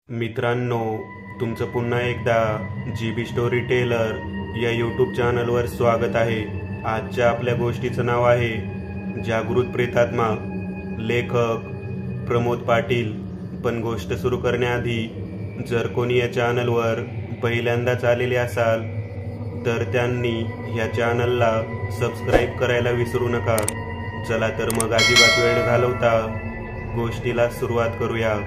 मित्रांनो, तुमचं पुन्हा एकदा GB स्टोरी टेलर या यूट्यूब चॅनलवर स्वागत आहे। आजच्या आपल्या गोष्टीचं नाव आहे जागृत प्रेतात्मा। लेखक प्रमोद पाटील। पण गोष्ट सुरू करण्याआधी जर कोणी या चॅनलवर पहिल्यांदाच आलेले असाल तर त्यांनी या चॅनलला सबस्क्राईब करायला विसरू नका। चला तर मग अजिबात वेळ न घालवता गोष्टीला सुरुवात करूया।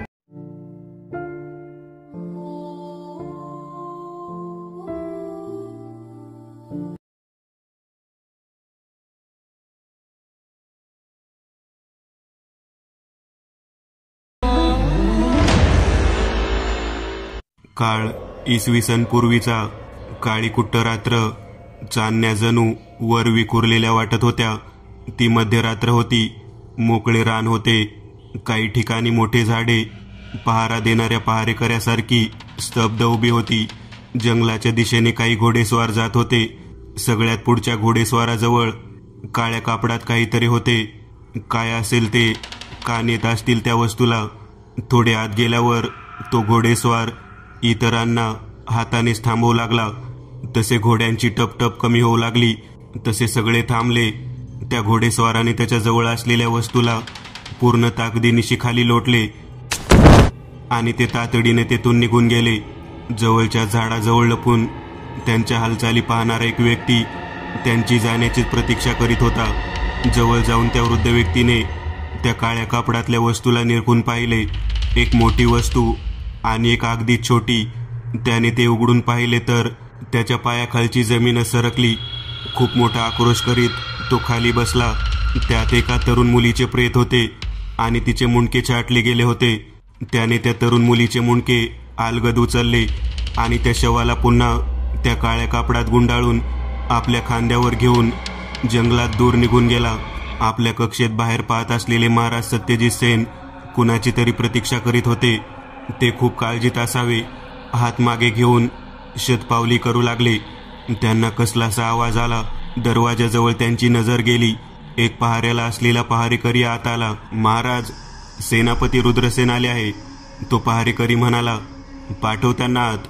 काळ इसवी सन पूर्वीचा। काळी कुट्ट रात्र। चांदण्या जणू वर विखुरलेल्या वाटत होत्या। ती मध्यरात्र होती। मोकळे रान होते। काही ठिकाणी मोठे झाडे पहारा देणाऱ्या पहारेकऱ्यासारखी स्तब्ध उभी होती। जंगलाच्या दिशेने काही घोडेस्वार जात होते। सगळ्यात पुढच्या घोडेस्वाराजवळ काळ्या कापडात काहीतरी होते। काय असेल ते, का नेत असतील त्या वस्तूला। थोडे आत गेल्यावर तो घोडेस्वार इतरांना हातानेच थांबवू लागला। तसे घोड्यांची टपटप कमी होऊ लागली। तसे सगळे थांबले। त्या घोडेस्वाराने त्याच्या जवळ असलेल्या वस्तूला पूर्ण ताकदीनिशी खाली लोटले आणि ते तातडीने तेथून निघून गेले। जवळच्या झाडाजवळ लपून त्यांच्या हालचाली पाहणारा एक व्यक्ती त्यांची जाण्याची प्रतीक्षा करीत होता। जवळ जाऊन त्या वृद्ध व्यक्तीने त्या काळ्या कापडातल्या वस्तूला निरखून पाहिले। एक मोठी वस्तू आणि एक अगदी छोटी। त्याने ते उघडून पाहिले तर त्याच्या पायाखालची जमीन सरकली। खूप मोठा आक्रोश करीत तो खाली बसला। त्यात एका तरुण मुलीचे प्रेत होते आणि तिचे मुंडके छाटले गेले होते। त्याने त्या तरुण मुलीचे मुंडके अलगद उचलले आणि त्या शवाला पुन्हा त्या काळ्या कापडात गुंडाळून आपल्या खांद्यावर घेऊन जंगलात दूर निघून गेला। आपल्या कक्षेत बाहेर पाहत असलेले महाराज सत्यजित सेन कुणाची तरी प्रतीक्षा करीत होते। ते खूप काळजीत असावे। हात मागे घेऊन शतपावली करू लागले। त्यांना कसलासा आवाज आला। दरवाजाजवळ त्यांची नजर गेली। एक पहाऱ्याला असलेला पहारेकरी आत आला। महाराज, सेनापती रुद्रसेन आले आहे, तो पहारेकरी म्हणाला। पाठव त्यांना आत।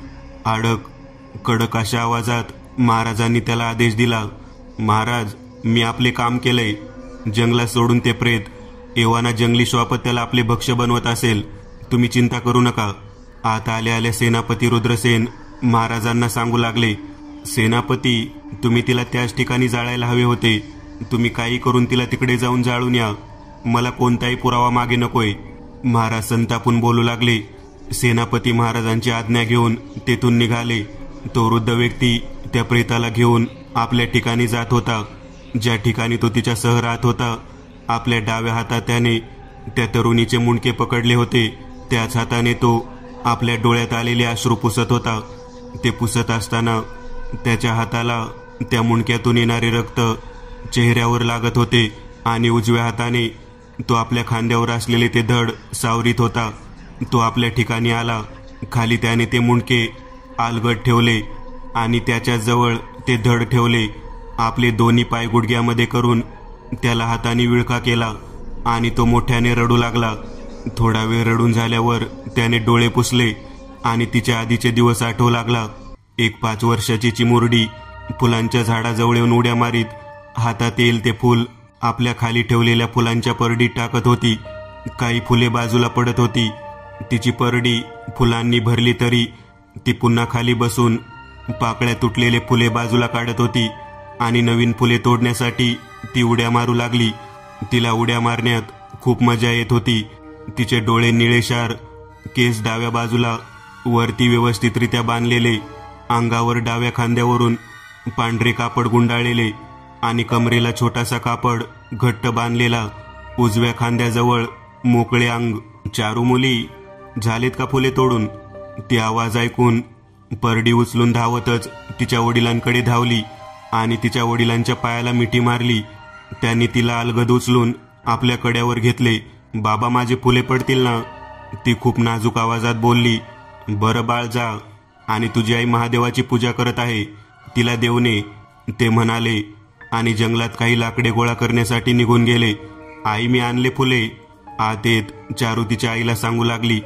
कडक अशा आवाजात महाराजांनी त्याला आदेश दिला। महाराज, मी आपले काम केलंय। जंगलात सोडून ते प्रेत एव्हाना जंगली श्वापत त्याला आपले भक्ष्य बनवत असेल। तुम्ही चिंता करू नका। आत आल्या आल्या सेनापती रुद्रसेन महाराजांना सांगू लागले, सेनापती, तुम्ही तिला त्याच ठिकाणी जाळायला हवे होते। तुम्ही काही करून तिला तिकडे जाऊन जाळून या। मला कोणताही पुरावा मागे नकोय। महाराज संतापून बोलू लागले। सेनापती महाराजांची आज्ञा घेऊन तेथून निघाले। तो वृद्ध व्यक्ती त्या प्रेताला घेऊन आपल्या ठिकाणी जात होता, ज्या ठिकाणी तो तिच्यासह राहत होता। आपल्या डाव्या हातात त्याने त्या तरुणीचे मुंडके पकडले होते। त्याच हाताने तो आपल्या डोळ्यात आलेले अश्रू पुसत होता। ते पुसत असताना त्याच्या हाताला त्या मुंडक्यातून येणारे रक्त चेहऱ्यावर लागत होते आणि उजव्या हाताने तो आपल्या खांद्यावर असलेले ते धड सावरीत होता। तो आपल्या ठिकाणी आला। खाली त्याने ते मुंडके अलगद ठेवले आणि त्याच्या जवळ ते धड ठेवले। आपले दोन्ही पाय गुडघ्यामध्ये करून त्याला हाताने विळखा केला आणि तो मोठ्याने रडू लागला। थोडा वेळ रडून झाल्यावर त्याने डोळे पुसले आणि तिच्या आधीचे दिवस आठवू लागला। एक 5 वर्षाची चिमुरडी फुलांच्या झाडाजवळ येऊन उड्या मारीत हातात येईल ते फूल आपल्या खाली ठेवलेल्या फुलांच्या परडीत टाकत होती। काही फुले बाजूला पडत होती। तिची परडी फुलांनी भरली तरी ती पुन्हा खाली बसून पाकळ्या तुटलेले फुले बाजूला काढत होती आणि नवीन फुले तोडण्यासाठी ती उड्या मारू लागली। तिला उड्या मारण्यात खूप मजा येत होती। तिचे डोळे निळेशार, केस डाव्या बाजूला वरती व्यवस्थितरित्या बांधलेले, अंगावर डाव्या खांद्यावरून पांढरे कापड गुंडाळलेले आणि कमरेला छोटासा कापड घट्ट बांधलेला, उजव्या खांद्याजवळ मोकळे अंग। चारू मुली, झालेत का फुले तोडून? ती आवाज ऐकून परडी उचलून धावतच तिच्या वडिलांकडे धावली आणि तिच्या वडिलांच्या पायाला मिठी मारली। त्यांनी तिला अलगद उचलून आपल्या कड्यावर घेतले। बाबा, माझे फुले पडतील ना? ती खूप नाजूक आवाजात बोलली। बरं बाळ, जा, आणि तुझी आई महादेवाची पूजा करत आहे, तिला देऊ नये, ते म्हणाले आणि जंगलात काही लाकडे गोळा करण्यासाठी निघून गेले। आई, मी आणले फुले। आत येत चारू तिच्या आईला सांगू लागली,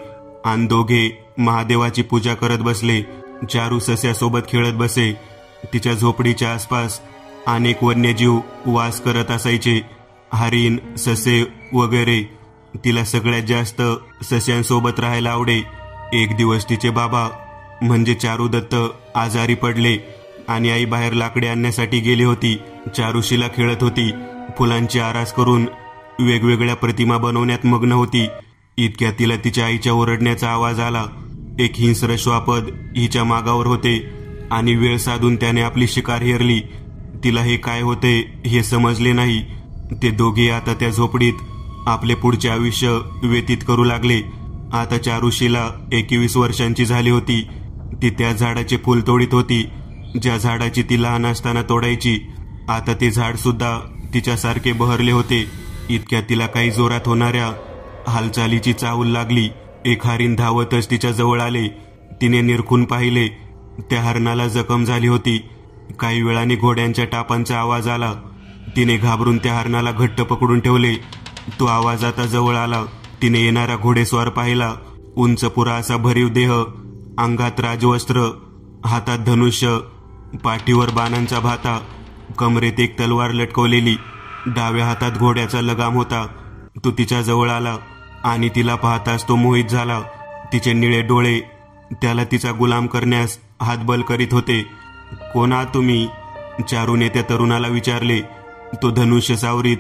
आणि दोघे महादेवाची पूजा करत बसले. चारू सस्यासोबत खेळत बसे. तिच्या झोपडीच्या आसपास अनेक वन्यजीव वास करत असायचे, हरिण, ससे वगैरे. तिला सगळ्यात जास्त सस्यांसोबत राहायला आवडे. एक दिवस तिचे बाबा म्हणजे चारुदत्त आजारी पडले आणि आई बाहेर लाकडे आणण्यासाठी गेली होती. चारुशीला खेळत होती. फुलांची आरास करून वेगवेगळ्या प्रतिमा बनवण्यात मग्न होती. इतक्यात तिला तिच्या आईच्या ओरडण्याचा आवाज आला. एक हिंस्र श्वापद हिच्या मागावर होते आणि वेळ साधून त्याने आपली शिकार हेरली. तिला हे काय होते हे समजले नाही. ते दोघे आता त्या झोपडीत आपले पुढचे आयुष्य व्यतीत करू लागले. आता चारुशीला 21 वर्षांची झाली होती. ती त्या झाडाचे फुल तोडीत होती ज्या झाडाची ती लहान असताना तोडायची. आता ते झाड सुद्धा तिच्यासारखे बहरले होते. इतक्यात तिला काही जोरात होणाऱ्या हालचालीची चाहूल लागली. एक हरिण धावतच तिच्या जवळ आले. तिने निरखून पाहिले. त्या हरणाला जखम झाली होती. काही वेळाने घोड्यांच्या टापांचा आवाज आला. तिने घाबरून त्या हरणाला घट्ट पकडून ठेवले. तो आवाज आता जवळ आला. तिने येणारा घोडेस्वार पाहिला. उंच पुरा असा भरीव देह, अंगात राजवस्त्र, हातात धनुष्य, पाठीवर बाणांचा भाता, कमरेत एक तलवार लटकवलेली. डाव्या हातात घोड्याचा लगाम होता. तो तिच्या जवळ आला आणि तिला पाहताच तो मोहित झाला. तिचे निळे डोळे त्याला तिचा गुलाम करण्यास हातबल करीत होते. कोण आहात तुम्ही? चारूने त्या तरुणाला विचारले. तो धनुष्य सावरीत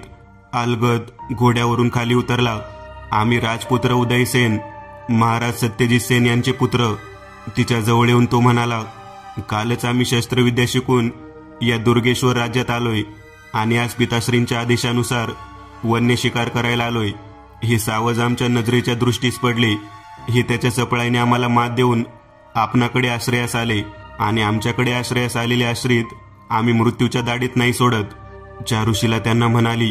अलगद घोड्यावरून खाली उतरला. आम्ही राजपुत्र उदयसेन, महाराज सत्यजित सेन यांचे पुत्र. तिच्या जवळ येऊन तो म्हणाला, कालच आम्ही शस्त्रविद्या शिकून या दुर्गेश्वर राज्यात आलोय आणि आज पिताश्रींच्या आदेशानुसार वन्य शिकार करायला आलोय. हे सावज आमच्या नजरेच्या दृष्टीस पडले. हे त्याच्या सपळाईने आम्हाला मात देऊन आपणाकडे आश्रयास आले आणि आमच्याकडे आश्रयास आलेले आश्रित आम्ही मृत्यूच्या दाढीत नाही सोडत. चारुशीला त्यांना म्हणाली.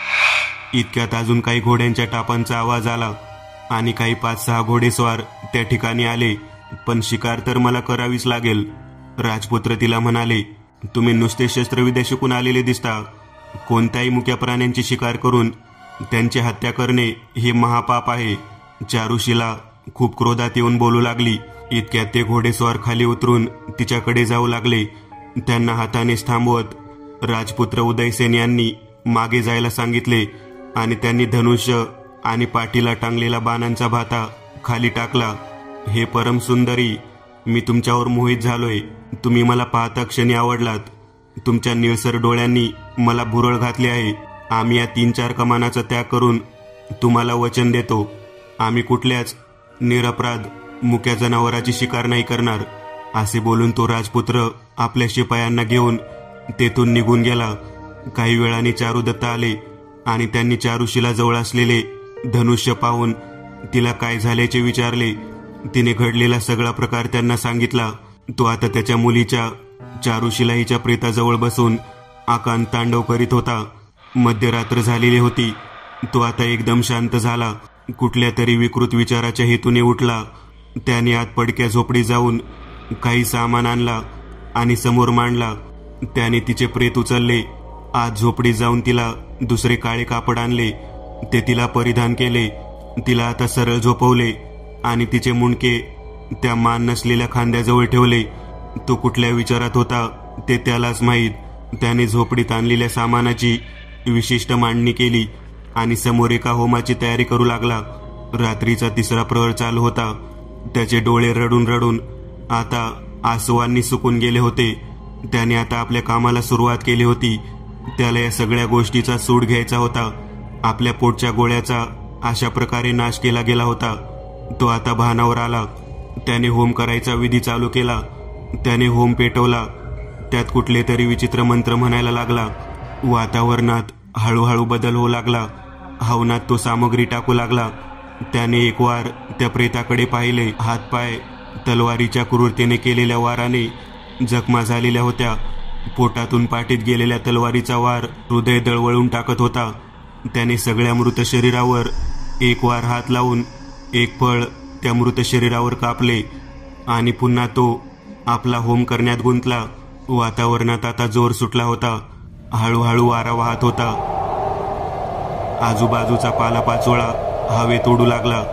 इतक्यात अजून काही घोड्यांच्या टापांचा आवाज आला आणि काही 5-6 घोडेस्वार त्या ठिकाणी आले. पण शिकार तर मला करावीच लागेल. राजपुत्र तिला म्हणाले, तुम्ही नुसते शस्त्रविद्या शिकून आलेले दिसता. कोणत्याही मुक्या प्राण्यांची शिकार करून त्यांची हत्या करणे हे महापाप आहे. चारुशीला खूप क्रोधात येऊन बोलू लागली. इतक्यात ते घोडेस्वार खाली उतरून तिच्याकडे जाऊ लागले. त्यांना हातानेच थांबवत राजपुत्र उदयसेन यांनी मागे जायला सांगितले आणि त्यांनी धनुष्य आणि पाठीला टांगलेला बाणांचा भाता खाली टाकला. हे परम सुंदरी, मी तुमच्यावर मोहित झालोय. तुम्ही मला पाहता क्षणी आवडलात. तुमच्या निळसर डोळ्यांनी मला भुरळ घातली आहे. आम्ही या 3-4 कमानाचा त्याग करून तुम्हाला वचन देतो, आम्ही कुठल्याच निरपराध मुक्या जनावराची शिकार नाही करणार. असे बोलून तो राजपुत्र आपल्या शिपायांना घेऊन तेथून निघून गेला. काही वेळाने चारुदत्त आले आणि त्यांनी चारुशीला जवळ असलेले धनुष्य पाहून तिला काय झाल्याचे विचारले. तिने घडलेला सगळा प्रकार त्यांना सांगितला. तो आता त्याच्या मुलीच्या चारुशीला हिच्या प्रेताजवळ बसून आकांत तांडव करीत होता. मध्यरात्र झालेली होती. तो आता एकदम शांत झाला. कुठल्या तरी विकृत विचाराच्या हेतूने उठला. त्याने आत पडक्या झोपडी जाऊन काही सामान आणला आणि समोर मांडला. त्याने तिचे प्रेत उचलले. आत झोपडीत जाऊन तिला दुसरे काळे कापड आणले. ते तिला परिधान केले. तिला आता सरळ झोपवले आणि तिचे मुंडके त्या मान नसलेल्या खांद्याजवळ ठेवले. तो कुठल्या विचारात होता ते त्यालाच माहीत. त्याने झोपडीत आणलेल्या सामानाची विशिष्ट मांडणी केली आणि समोर एका होमाची तयारी करू लागला. रात्रीचा 3रा प्रहर चालू होता. त्याचे डोळे रडून रडून आता आसवांनी सुकून गेले होते. त्याने आता आपल्या कामाला सुरुवात केली होती. त्याला या सगळ्या गोष्टीचा सूड घ्यायचा होता. आपल्या पोटच्या गोळ्याचा अशा प्रकारे नाश केला गेला होता. तो आता भानावर आला. त्याने होम करायचा विधी चालू केला. त्याने होम पेटवला. त्यात कुठले तरी विचित्र मंत्र म्हणायला लागला. वातावरणात हळूहळू बदल होऊ लागला. हवनात तो सामग्री टाकू लागला. त्याने एक वार त्या प्रेताकडे पाहिले. हातपाय तलवारीच्या क्रूरतेने केलेल्या वाराने जखमा झालेल्या होत्या. पोटातून पाठीत गेलेल्या तलवारीचा वार हृदय दळवळून टाकत होता. त्याने सगळ्या मृत शरीरावर एक वार हात लावून एक फळ त्या मृत शरीरावर कापले आणि पुन्हा तो आपला होम करण्यात गुंतला. वातावरणात आता जोर सुटला होता. हळूहळू वारा वाहत होता. आजूबाजूचा पालापाचोळा हवेत उडू लागला.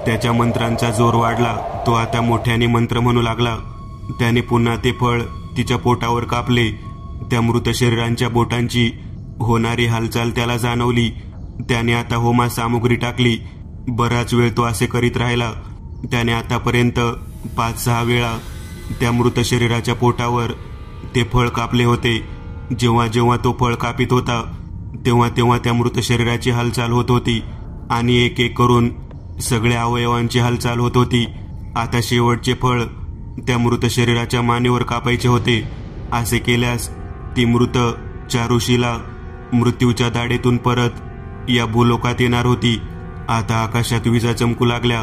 त्याच्या मंत्रांचा जोर वाढला. तो आता मोठ्याने मंत्र म्हणू लागला. त्याने पुन्हा ते फळ तिच्या पोटावर कापले. त्या मृत शरीरांच्या बोटांची होणारी हालचाल त्याला जाणवली. त्याने आता होमा सामुग्री टाकली. बराच वेळ तो असे करीत राहिला. त्याने आतापर्यंत 5-6 वेळा त्या मृत शरीराच्या पोटावर ते फळ कापले होते. जेव्हा जेव्हा तो फळ कापित होता तेव्हा तेव्हा त्या मृत शरीराची हालचाल होत होती आणि एक एक करून सगळ्या अवयवांची हालचाल होत होती. आता शेवटचे फळ त्या मृत शरीराच्या मानेवर कापायचे होते. असे केल्यास ती मृत चारुशिला मृत्यूच्या दाढेतून परत या भूलोकात येणार होती. आता आकाशात विजा चमकू लागल्या.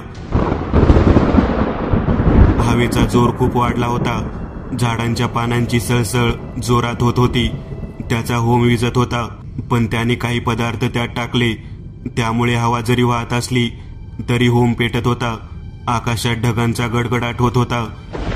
हवेचा जोर खूप वाढला होता. झाडांच्या पानांची सळसळ जोरात होत होती. त्याचा होम विजत होता, पण त्याने काही पदार्थ त्यात टाकले. त्यामुळे हवा जरी वाहत असली तरी होम पेटत होता. आकाशात ढगांचा गडगडाट होत होता.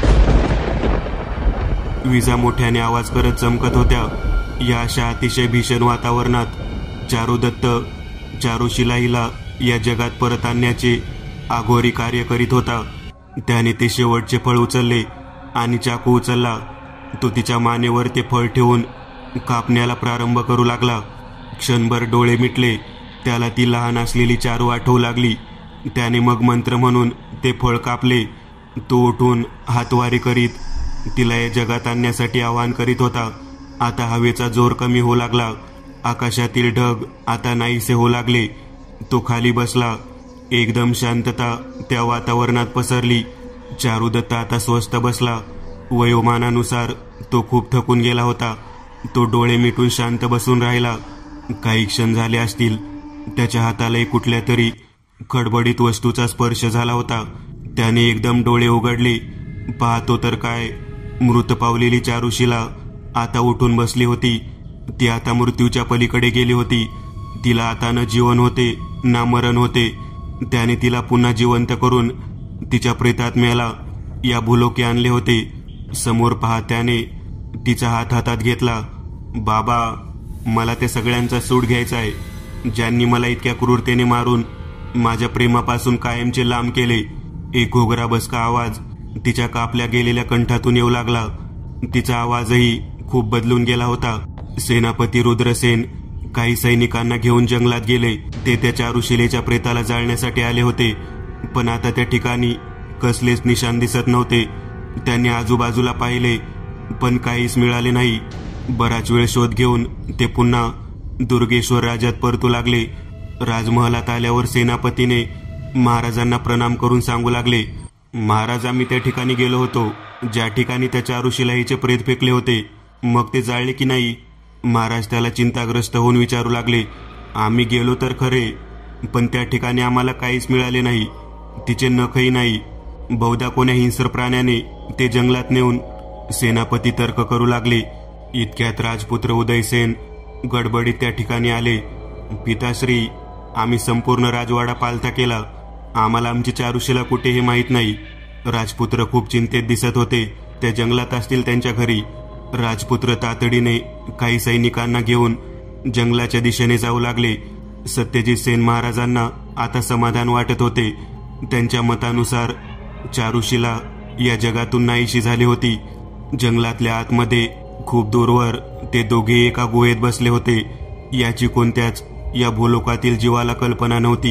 विजा मोठ्याने आवाज करत चमकत होत्या. या अशा अतिशय भीषण वातावरणात चारुदत्त चारुशिला हिला या जगात परत आणण्याचे आघोरी कार्य करीत होता. त्याने ते शेवटचे फळ उचलले आणि चाकू उचलला. तो तिच्या मानेवर ते फळ ठेवून कापण्याला प्रारंभ करू लागला. क्षणभर डोळे मिटले. त्याला ती लहान असलेली चारू आठवू लागली. त्याने मग मंत्र म्हणून ते फळ कापले. तो उठून हातवारी करीत तिला या जगात आणण्यासाठी आवाहन करीत होता. आता हवेचा जोर कमी होऊ लागला. आकाशातील ढग आता नाहीसे होऊ लागले. तो खाली बसला. एकदम शांतता त्या वातावरणात पसरली. चारुदत्त आता स्वस्थ बसला. वयोमानानुसार तो खूप थकून गेला होता. तो डोळे मिटून शांत बसून राहिला. काही क्षण झाले असतील. त्याच्या हाताला एक कुठल्या तरी खडबडीत वस्तूचा स्पर्श झाला होता. त्याने एकदम डोळे उघडले. पाहतो तर काय, मृत पावलेली चारुशिला आता उठून बसली होती. ती आता मृत्यूच्या पलीकडे गेली होती. तिला आता न जीवन होते ना मरण होते. त्याने तिला पुन्हा जिवंत करून तिच्या प्रेतात्म्याला या भूलोकी आणले होते. समोर पाहत त्याने तिचा हात हातात घेतला. बाबा, मला त्या सगळ्यांचा सूड घ्यायचा आहे, ज्यांनी मला इतक्या क्रूरतेने मारून माझ्या प्रेमापासून कायमचे लांब केले. एक घोगरा बसका आवाज तिच्या कापल्या गेलेल्या कंठातून येऊ लागला. तिचा आवाजही खूप बदलून गेला होता. सेनापती रुद्रसेन काही सैनिकांना घेऊन जंगलात गेले. ते त्या चारुशिलेच्या प्रेताला जाळण्यासाठी आले होते, पण आता त्या ठिकाणी कसलेच निशाण दिसत नव्हते. त्यांनी आजूबाजूला पाहिले, पण काहीच मिळाले नाही. बराच वेळ शोध घेऊन ते पुन्हा दुर्गेश्वर राज्यात परतू लागले. राजमहालात आल्यावर सेनापतीने महाराजांना प्रणाम करून सांगू लागले, महाराज, आम्ही त्या ठिकाणी गेलो होतो ज्या ठिकाणी त्या चारुशिलाईचे प्रेत फेकले होते. मग ते जाळले की नाही? महाराज त्याला चिंताग्रस्त होऊन विचारू लागले. आम्ही गेलो तर खरे, पण त्या ठिकाणी आम्हाला काहीच मिळाले नाही. तिचे नखही नाही. बहुधा कोण्या हिंस्र प्राण्याने ते जंगलात नेऊन. सेनापती तर्क करू लागले. इतक्यात राजपुत्र उदयसेन गडबडीत त्या ठिकाणी आले. पिताश्री, आम्ही संपूर्ण राजवाडा पालथा केला. आम्हाला आमची चारुशिला कुठे हे माहीत नाही. राजपुत्र खूप चिंतेत दिसत होते. त्या जंगलात असतील त्यांच्या घरी. राजपुत्र तातडीने काही सैनिकांना घेऊन जंगलाच्या दिशेने जाऊ लागले. सत्यजित सेन महाराजांना आता समाधान वाटत होते. त्यांच्या मतानुसार चारुशिला या जगातून नाहीशी झाली होती. जंगलातल्या आतमध्ये खूप दूरवर ते दोघे एका गुहेत बसले होते. याची कोणत्याच या भूलोकातील जीवाला कल्पना नव्हती.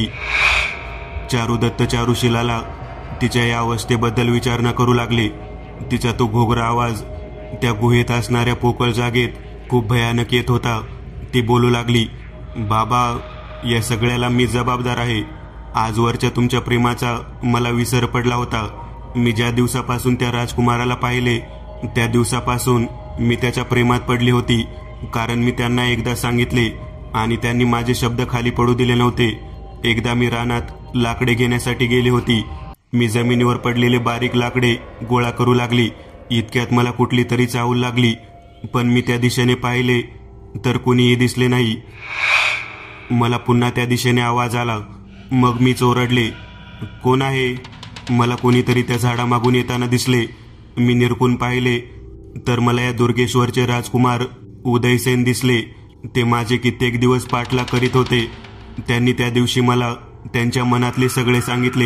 चारुदत्त चारुशिलाला तिच्या या अवस्थेबद्दल विचारणा करू लागले. तिचा तो घोगरा आवाज त्या गुहेत असणाऱ्या पोकळ जागेत खूप भयानक येत होता. ती बोलू लागली, बाबा, या सगळ्याला मी जबाबदार आहे. आजवरच्या तुमच्या प्रेमाचा मला विसर पडला होता. मी ज्या दिवसापासून त्या राजकुमाराला पाहिले त्या दिवसापासून मी त्याच्या प्रेमात पडली होती. कारण मी त्यांना एकदा सांगितले आणि त्यांनी माझे शब्द खाली पडू दिले नव्हते. एकदा मी रानात लाकडे घेण्यासाठी गेली होती. मी जमिनीवर पडलेले बारीक लाकडे गोळा करू लागली. इतक्यात मला कुठली तरी चाहूल लागली, पण मी त्या दिशेने पाहिले तर कुणीही दिसले नाही. मला पुन्हा त्या दिशेने आवाज आला. मग मी ओरडले, कोण आहे? मला कोणीतरी त्या झाडामागून येताना दिसले. मी निरखून पाहिले तर मला या दुर्गेश्वरचे राजकुमार उदयसेन दिसले. ते माझे कित्येक दिवस पाठलाग करीत होते. त्यांनी त्या दिवशी मला त्यांच्या मनातले सगळे सांगितले.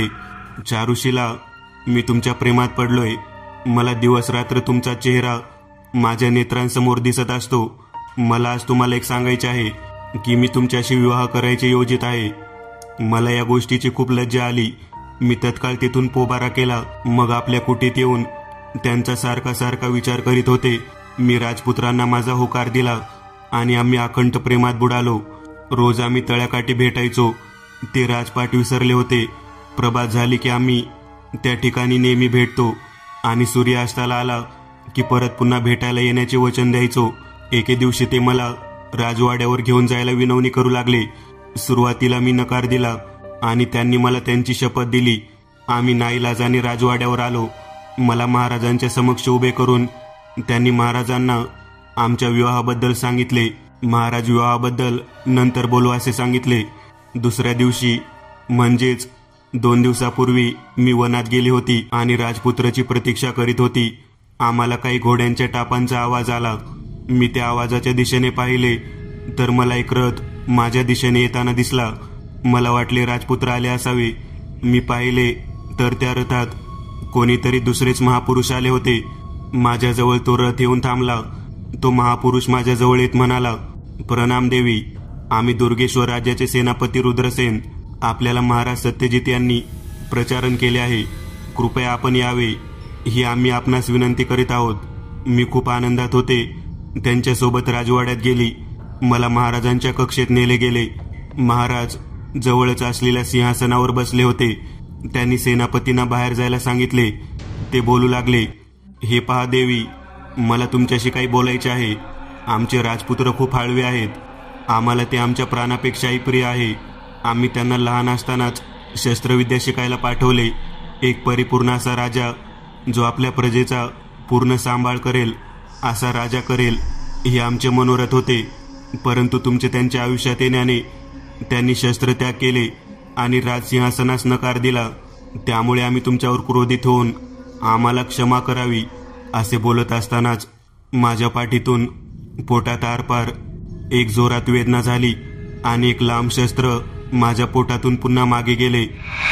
चारुशिला, मी तुमच्या प्रेमात पडलोय. मला दिवस रात्र तुमचा चेहरा माझ्या नेत्रांसमोर दिसत असतो. मला आज तुम्हाला एक सांगायचे आहे की मी तुमच्याशी विवाह करायचे योजित आहे. मला या गोष्टीची खूप लज्जा आली. मी तत्काळ तिथून पोबारा केला. मग आपल्या कुटीत येऊन त्यांचा सारखा सारखा विचार करीत होते. मी राजपुत्रांना माझा होकार दिला आणि आम्ही अखंड प्रेमात बुडालो. रोज आम्ही तळ्याकाठी भेटायचो. ते राजपाट विसरले होते. प्रभात झाली की आम्ही त्या ठिकाणी नेहमी भेटतो आणि सूर्यास्ताला आला की परत पुन्हा भेटायला येण्याचे वचन द्यायचो. एके दिवशी ते मला राजवाड्यावर घेऊन जायला विनवणी करू लागले. सुरुवातीला मी नकार दिला आणि त्यांनी मला त्यांची शपथ दिली. आम्ही नाईलाजाने राजवाड्यावर आलो. मला महाराजांच्या समक्ष उभे करून त्यांनी महाराजांना आमच्या विवाहाबद्दल सांगितले. महाराज विवाहाबद्दल नंतर बोलू असे सांगितले. दुसऱ्या दिवशी म्हणजेच 2 दिवसापूर्वी मी वनात गेली होती आणि राजपुत्राची प्रतीक्षा करीत होती. आम्हाला काही घोड्यांच्या टापांचा आवाज आला. मी त्या आवाजाच्या दिशेने पाहिले तर मला एक रथ माझ्या दिशेने येताना दिसला. मला वाटले राजपुत्र आले असावे. मी पाहिले तर त्या रथात कोणीतरी दुसरेच महापुरुष आले होते. माझ्याजवळ तो रथ येऊन थांबला. तो महापुरुष माझ्याजवळ येत म्हणाला, प्रणाम देवी. आम्ही दुर्गेश्वर राज्याचे सेनापती रुद्रसेन. आपल्याला महाराज सत्यजित यांनी प्रचारण केले आहे. कृपया आपण यावे ही आम्ही आपणास विनंती करीत आहोत. मी खूप आनंदात होते. त्यांच्यासोबत राजवाड्यात गेली. मला महाराजांच्या कक्षेत नेले गेले. महाराज जवळच असलेल्या सिंहासनावर बसले होते. त्यांनी सेनापतींना बाहेर जायला सांगितले. ते बोलू लागले, हे पहा देवी, मला तुमच्याशी काही बोलायचे आहे. आमचे राजपुत्र खूप हळवे आहेत. आम्हाला ते आमच्या प्राणापेक्षाही प्रिय आहे. आम्ही त्यांना लहान असतानाच शस्त्रविद्या शिकायला पाठवले. एक परिपूर्ण असा राजा जो आपल्या प्रजेचा पूर्ण सांभाळ करेल असा राजा करेल हे आमचे मनोरथ होते. परंतु तुमचे त्यांच्या आयुष्यात येण्याने त्यांनी शस्त्रत्याग केले आणि राजसिंहासनास नकार दिला. त्यामुळे आम्ही तुमच्यावर क्रोधित होऊन आम्हाला क्षमा करावी असे बोलत असतानाच माझ्या पाठीतून पोटात आरपार एक जोरात वेदना झाली आणि एक लांब शस्त्र माझ्या पोटातून पुन्हा मागे गेले.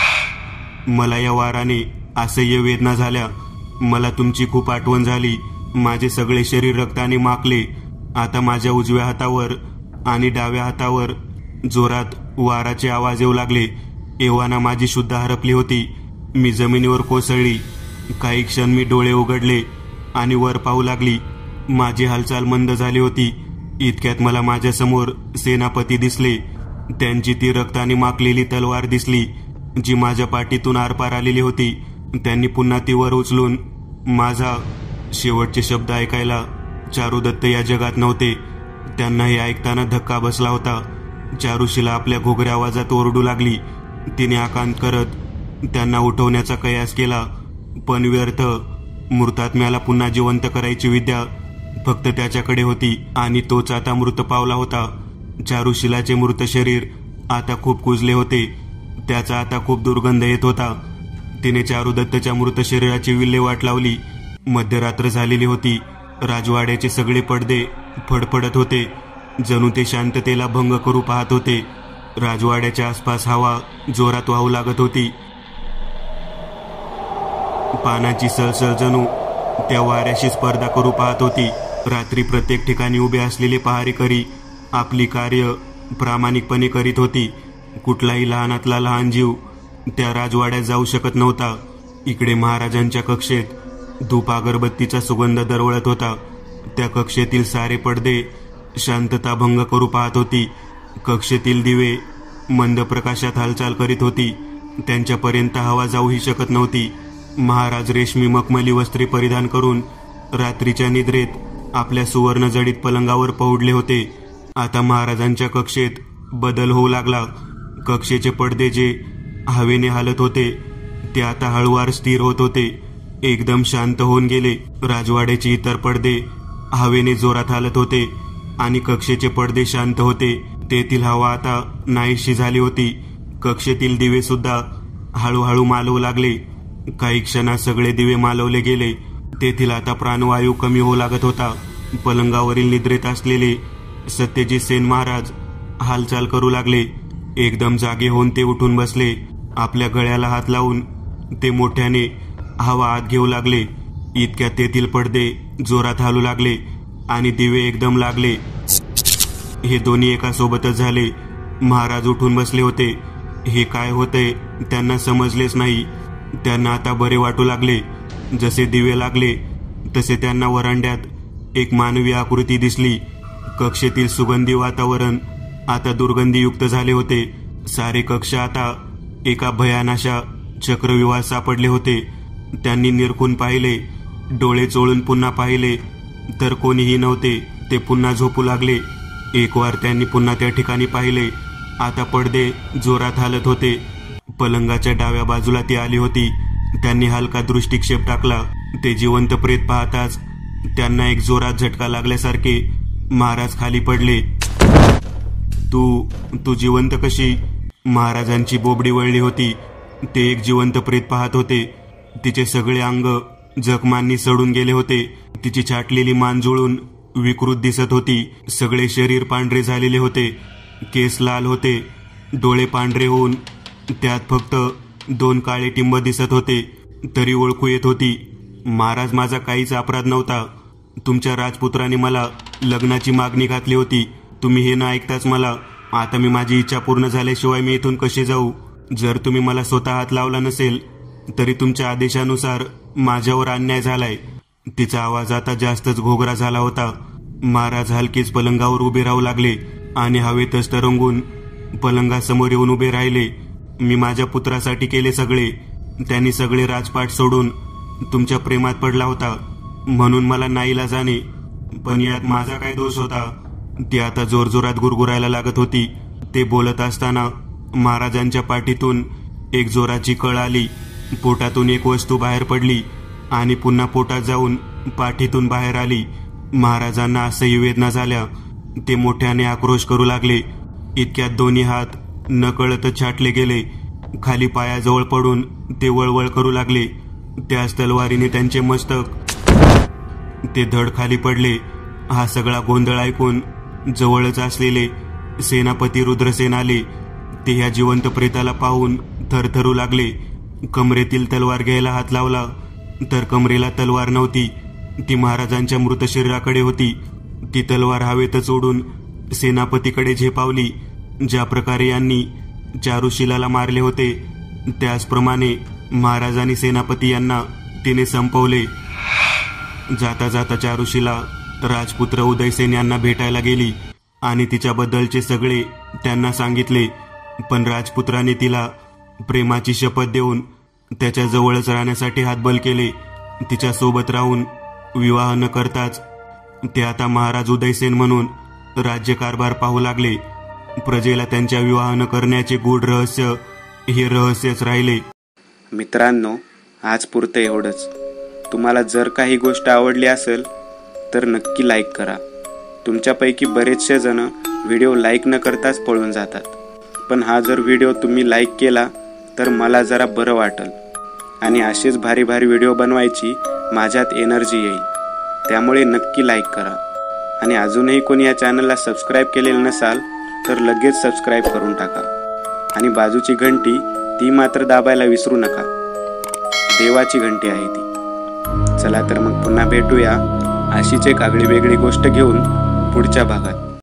मला या वाराने असह्य वेदना झाल्या. मला तुमची खूप आठवण झाली. माझे सगळे शरीर रक्ताने माखले. आता माझ्या उजव्या हातावर आणि डाव्या हातावर जोरात वाराचे आवाज येऊ लागले. एव्हाना माझी शुद्ध हरपली होती. मी जमिनीवर कोसळली. काही क्षण मी डोळे उघडले आणि वर पाहू लागली. माझी हालचाल मंद झाली होती. इतक्यात मला माझ्यासमोर सेनापती दिसले. त्यांची ती रक्ताने माखलेली तलवार दिसली जी माझ्या पाठीतून आरपार आलेली होती. त्यांनी पुन्हा ती वर उचलून माझा शेवटचे शब्द ऐकायला चारुदत्त या जगात नव्हते. त्यांना हे ऐकताना धक्का बसला होता. चारुशिला आपल्या घोगऱ्या आवाजात ओरडू लागली. तिने आकांत करत त्यांना उठवण्याचा कयास केला, पण व्यर्थ. मृतात्म्याला पुन्हा जिवंत करायची विद्या फक्त त्याच्याकडे होती आणि तोच आता मृत पावला होता. चारुशिलाचे मृत शरीर आता खूप कुजले होते. त्याचा आता खूप दुर्गंध येत होता. तिने चारुदत्तच्या मृत शरीराची विल्हेवाट लावली. मध्यरात्र झालेली होती. राजवाड्याचे सगळे पडदे फडफडत होते. जणू ते शांततेला भंग करू पाहत होते. राजवाड्याच्या आसपास हवा जोरात वाहू लागत होती. पानाची सळसळ जणू त्या वाऱ्याशी स्पर्धा करू पाहत होती. रात्री प्रत्येक ठिकाणी उभे असलेले पहारेकरी आपली कार्य प्रामाणिकपणे करीत होती. कुठलाही लहानातला लहान जीव त्या राजवाड्यात जाऊ शकत नव्हता. इकडे महाराजांच्या कक्षेत धूप अगरबत्तीचा सुगंध दरवळत होता. त्या कक्षेतील सारे पडदे शांतता भंग करू पाहत होती. कक्षेतील दिवे मंद प्रकाशात हालचाल करीत होती. त्यांच्यापर्यंत हवा जाऊही शकत नव्हती. महाराज रेशमी मखमली वस्त्रे परिधान करून रात्रीच्या निद्रेत आपल्या सुवर्ण जडित पलंगावर पहुडले होते. आता महाराजांच्या कक्षेत बदल होऊ लागला. कक्षेचे पडदे जे हवेने हालत होते ते आता हळूवार स्थिर होत होते. एकदम शांत होऊन गेले. राजवाड्याचे इतर पडदे हवेने जोरात हालत होते आणि कक्षेचे पडदे शांत होते. तेथील हवा आता नाहीशी झाली होती. कक्षेतील दिवे सुद्धा हळूहळू मालवू लागले. काही क्षणात सगळे दिवे मालवले गेले. तेथील आता प्राणवायू कमी होऊ लागत होता. पलंगावरील निद्रेत असलेले सत्यजित सेन महाराज हालचाल करू लागले. एकदम जागे होऊन ते उठून बसले. आपल्या गळ्याला हात लावून ते मोठ्याने हवा आत घेऊ लागले. इतक्यात तेथील पडदे जोरात हलू लागले आणि दिवे एकदम लागले. हे दोन्ही एका सोबतच झाले. महाराज उठून बसले होते. हे काय होतंय त्यांना समजलेच नाही. त्यांना आता बरे वाटू लागले. जसे दिवे लागले तसे त्यांना वरांड्यात एक मानवी आकृती दिसली. कक्षेतील सुगंधी वातावरण आता दुर्गंधीयुक्त झाले होते. सारे कक्ष आता एका भयानाशा चक्रव्यूहात सापडले होते. त्यांनी निरखून पाहिले, डोळे चोळून पुन्हा पाहिले तर कोणीही नव्हते. ते पुन्हा झोपू लागले. एक वार त्यांनी पुन्हा त्या ठिकाणी पाहिले. आता पडदे जोरात हालत होते. पलंगाच्या डाव्या बाजूला ती आली होती. त्यांनी हलका दृष्टिक्षेप टाकला. ते जिवंत प्रेत पाहताच त्यांना एक जोरात झटका लागल्यासारखे महाराज खाली पडले. तू जिवंत कशी? महाराजांची बोबडी वळली होती. ते एक जिवंत प्रेत पाहत होते. तिचे सगळे अंग जखमांनी सडून गेले होते. तिची छाटलेली मान जुळून विकृत दिसत होती. सगळे शरीर पांढरे झालेले होते. केस लाल होते. डोळे पांढरे होऊन त्यात फक्त 2 काळे टिंब दिसत होते. तरी ओळखू येत होती, महाराज माझा काहीच अपराध नव्हता. तुमच्या राजपुत्राने मला लग्नाची मागणी घातली होती. तुम्ही हे न ऐकताच मला. आता मी माझी इच्छा पूर्ण झाल्याशिवाय मी इथून कसे जाऊ? जर तुम्ही मला स्वतः हात लावला नसेल तरी तुमच्या आदेशानुसार माझ्यावर अन्याय झालाय. तिचा आवाज आता जास्तच घोगरा झाला होता. महाराज हलकेच पलंगावर उभे राहू लागले आणि हवेतच तरंगून पलंगासमोर येऊन उभे राहिले. मी माझ्या पुत्रासाठी केले सगळे. त्यांनी सगळे राजपाट सोडून तुमच्या प्रेमात पडला होता म्हणून मला नाईलाजाने. पण यात माझा काय दोष होता? ती आता जोरजोरात गुरगुरायला लागत होती. ते बोलत असताना महाराजांच्या पाठीतून एक जोराची कळ आली. पोटातून एक वस्तू बाहेर पडली आणि पुन्हा पोटात जाऊन पाठीतून बाहेर आली. महाराजांना असह्य वेदना झाल्या. ते मोठ्याने आक्रोश करू लागले. इतक्यात दोन्ही हात नकळतच छाटले गेले. खाली पायाजवळ पडून ते वळवळ करू लागले. त्याच तलवारीने त्यांचे मस्तक. ते धड खाली पडले. हा सगळा गोंधळ ऐकून जवळच असलेले सेनापती रुद्रसेन आले. ते ह्या जिवंत प्रेताला पाहून थरथरू लागले. कमरेतील तलवार घ्यायला हात लावला तर कमरेला तलवार नव्हती. ती महाराजांच्या मृत शरीराकडे होती. ती तलवार हवेतच ओढून सेनापतीकडे झेपावली. ज्या प्रकारे यांनी चारुशिलाला मारले होते त्याचप्रमाणे महाराजांनी सेनापती यांना तिने संपवले. जाता जाता चारुशिला राजपुत्र उदयसेन यांना भेटायला गेली आणि तिच्याबद्दलचे सगळे त्यांना सांगितले. पण राजपुत्राने तिला प्रेमाची शपथ देऊन त्याच्या जवळच राहण्यासाठी हातबल केले. तिच्या सोबत राहून विवाह न करताच ते आता महाराज उदयसेन म्हणून राज्यकारभार पाहू लागले. प्रजेला त्यांच्या विवाह न करण्याचे गूढ रहस्य हे रहस्यच राहिले. मित्रांनो, आज पुरतं एवढंच. तुम्हाला जर काही गोष्ट आवडली असेल तर नक्की लाईक करा. तुमच्यापैकी बरेचसे जण व्हिडिओ लाईक न करताच पळून जातात. पण हा जर व्हिडिओ तुम्ही लाईक केला तर मला जरा बरं वाटेल आणि असेच भारी भारी व्हिडिओ बनवायची माझ्यात एनर्जी येईल. त्यामुळे नक्की लाईक करा. आणि अजूनही कोणी या चॅनलला सबस्क्राईब केलेलं नसाल तर लगेच सबस्क्राईब करून टाका. आणि बाजूची घंटी ती मात्र दाबायला विसरू नका. देवाची घंटी आहे ती. चला तर मग पुन्हा भेटूया अशीच एक आगळी वेगळी गोष्ट घेऊन पुढच्या भागात.